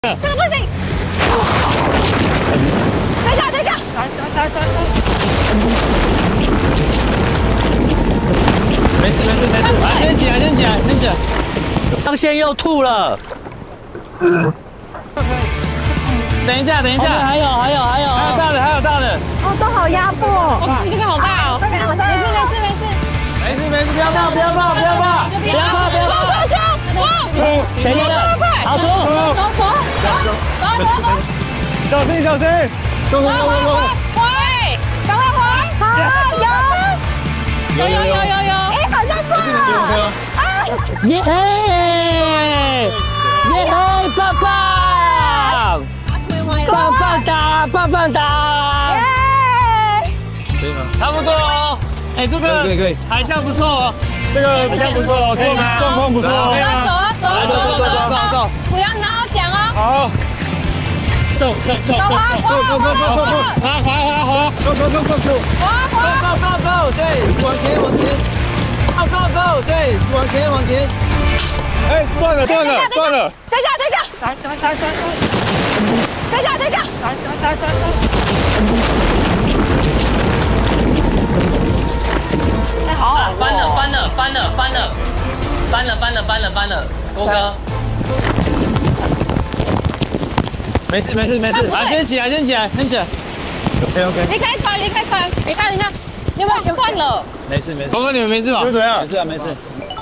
这个不行！等一下，等一下！ 没事，来，拎起来，拎起来，拎起来。 张宪又吐了。 等一下，等一下， 还有大的，还有大的。 哦，都好压迫。哦，这个好大哦。没事， 不要怕，不要怕，不要怕， 冲！ 等一下，好冲！ 走！ 小心，小心！ 走！回！赶快回！好，有！哎，好像过了。 耶！棒打！ 可以吗？差不多哦。哎，这个可以，海象不错哦。这个比较不错哦，可以吗？状况不错哦。 走！不要拿我讲哦。 好。走！ 走！对，往前。走！对，往前。 哎，断了。 等一下！哎，好啊！ 翻了，郭哥。 没事。来，先起来。OK。 离开船！你看，有没有换了？ 没事。峰哥，你们没事吧？怎样？没事。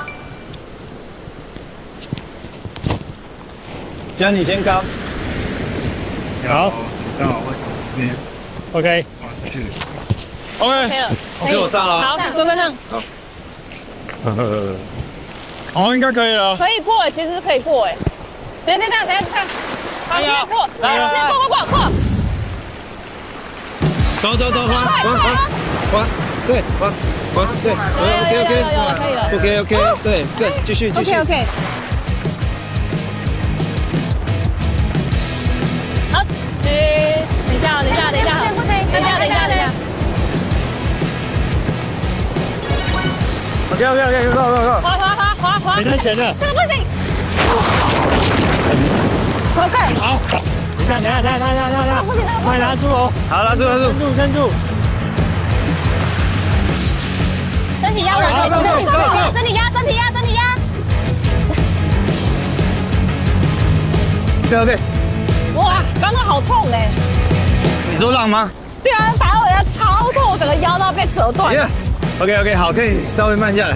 江，你先高。 好，刚好会这边。OK。 OK 了。 OK， 我上了。 好，郭哥上。 好。哦，应该可以了。 可以过，其实是可以过哎。等一下，好，直接过，过。 走，滑，对，滑，对，OK，对，继续。 OK。好，等一下，不行，等一下。 OK， 滑， 没跟前的， 这个不行。OK， 好，等一下， 不行， 快拿住哦， 好，拉住。 撑住， 身体压稳，身体压。 对。 哇，刚刚好痛嘞！ 你说浪吗？ 对啊，打到我的超痛，我整个腰都要被折断。 OK， 好，可以稍微慢下来。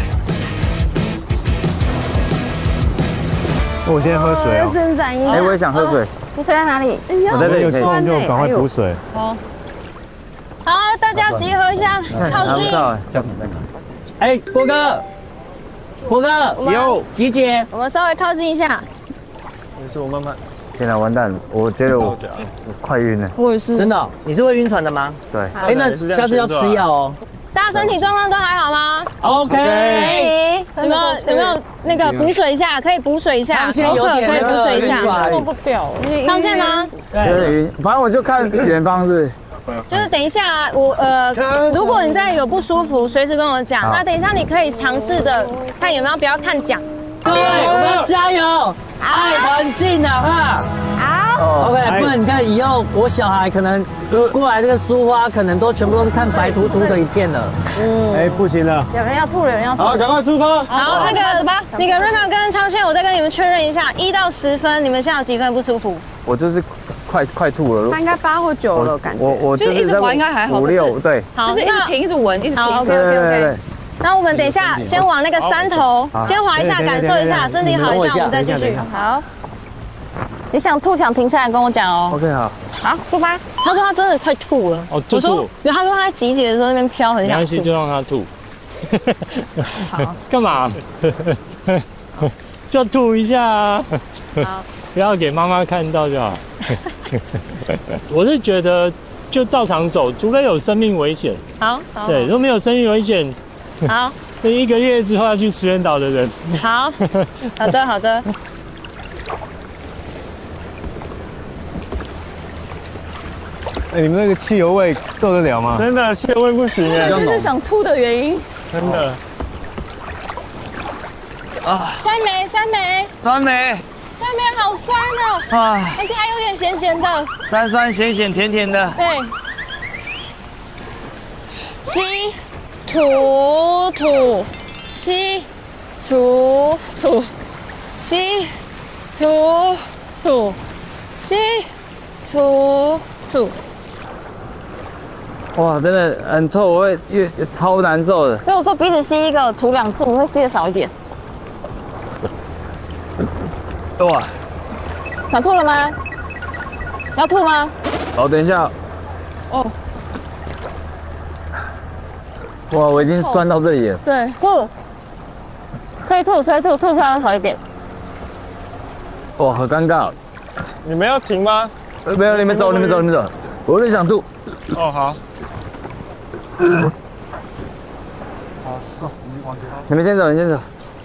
我先喝水哦。 伸展一下。 哎，我也想喝水。 你水在哪里？ 我在这里有空就赶快补水。 好，大家集合一下，靠近。 哎，郭哥， 有吉姐， 我们稍微靠近一下。 没事，我慢慢。 天哪，完蛋了！我觉得我快晕了。 我也是。 真的，你是会晕船的吗？ 对。 哎，那下次要吃药哦。 大家身体状况都还好吗 ？OK。 有没有那个补水一下？可以补水一下。 张宪有点可以补水一下。 做不掉。 张宪吗？ 有点晕，反正我就看远方是。 就是等一下，如果你真的有不舒服，随时跟我讲。那等一下你可以尝试着看有没有，不要看奖。 各位，我们要加油，爱环境啊哈！好 ，OK， 不然你看以后我小孩可能过来这个苏花，可能全部都是看白秃秃的一片了。 哎，不行了， 有人要吐。 好，赶快出发。 好，那个瑞苗跟昌宪，我再跟你们确认一下，1到10分，你们现在有几分不舒服？ 我就是快吐了。 他应该8或9了，感觉。 我就是一直滑应该还好。 5、6，对。 好，就是一直停，一直闻，一直停。 好 ，OK。那我们等一下先往那个山头先滑一下，感受一下，身体好一下，我们再继续。好。你想吐想停下来跟我讲哦。 OK， 好。 好，出发。他说他真的快吐了。 哦，就吐。 因为他说他在集结的时候那边飘很想吐。 没关系，就让他吐。 好。 干嘛？就吐一下啊。 好。 不要给妈妈看到就好。我是觉得就照常走，除非有生命危险。 好。 对，如果没有生命危险， 好。 那1个月之后要去石原岛的人。 好的。 哎，你们那个汽油味受得了吗？真的，汽油味不行哎。 这是想吐的原因。 真的。 酸梅， 下面好酸哦， 啊， 而且还有点咸咸的。 酸酸咸咸甜甜的。 对。吸吐吐，吸吐吐，吸吐吐，吸吐吐。 哇，真的很臭，我会超难受的。 所以我说鼻子吸一个，吐2次，你会吸的少一点。 哇， 想吐了吗？要吐吗？ 好，等一下。 哦。 哇，我已经酸到这里了。 对，吐。可以吐，可以吐，吐出来好一点。 哇，好尴尬。你们要停吗？没有，你们走，你们走，你们走。我有点想吐。哦，好。好，你们先走，你先走。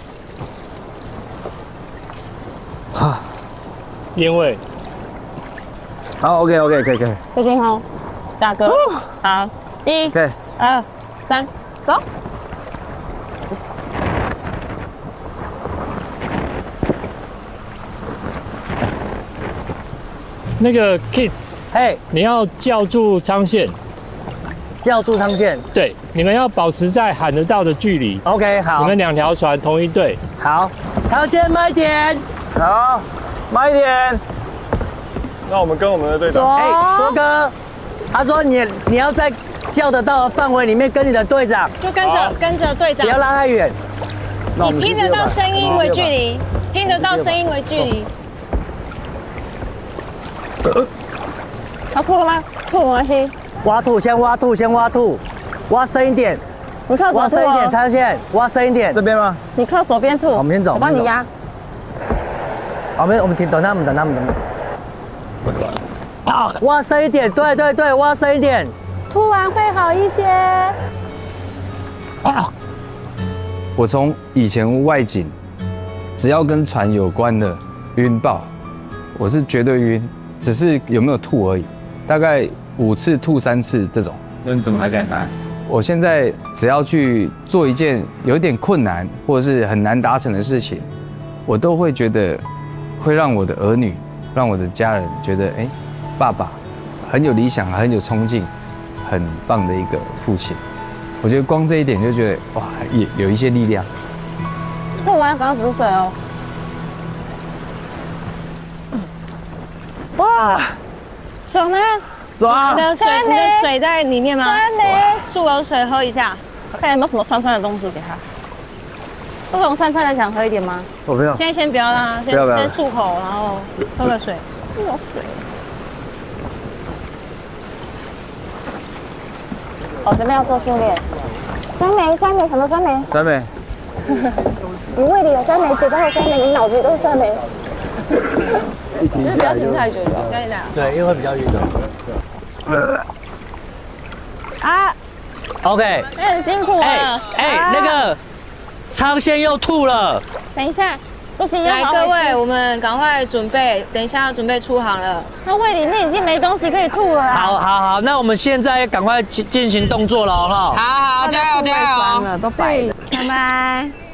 哈， 烟味。 好 ，OK， 可以。 小心哦，大哥。好，1、2、3，走。 那个 Kid， 嘿， 你要叫住苍线。 叫住苍线。 对，你们要保持在喊得到的距离。 OK， 好。 你们2条船同一队。 好，苍线慢一点。 好，慢一点。那我们跟我们的队长。 多哥，他说你要在叫得到的范围里面跟你的队长， 就跟着队长， 不要拉太远。 以听得到声音为距离，听得到声音为距离。要吐了吗？吐没关系。 挖吐，先挖吐，挖深一点。 你靠挖深一点，苍线，挖深一点。 这边吗？ 你靠左边吐。 我们先走， 我帮你压。 好，我们停，等他们。挖深一点，对，挖深一点。 吐完会好一些。 我从以前外景，只要跟船有关的晕爆，我是绝对晕，只是有没有吐而已。大概5次吐3次这种。 那你怎么还敢来？ 我现在只要去做一件有点困难或者是很难达成的事情，我都会觉得会让我的儿女、让我的家人觉得，爸爸很有理想、很有冲劲、很棒的一个父亲。我觉得光这一点就觉得哇，也有一些力量。 吐完赶快补水哦。哇，爽吗？ 爽！ 你的水在里面吗？漱口水喝一下，看有没有什么酸酸的东西给他。这种酸酸的想喝一点吗？ 我不要。 现在先不要啦，先漱口，然后喝个水。有水。我这边要做训练。酸梅，什么酸梅？ 酸梅。 你胃里有酸梅，嘴巴有酸梅，你脑子里都是酸梅。就是不要停太久就好。 对，因为会比较晕的。 啊 ，OK， 很辛苦啊。 那个苍线又吐了。 等一下，不行，来各位，我们赶快准备，等一下要准备出航了。那胃里面已经没东西可以吐了。 好，那我们现在赶快进行动作了，好不好？ 好，加油！都白了，拜拜。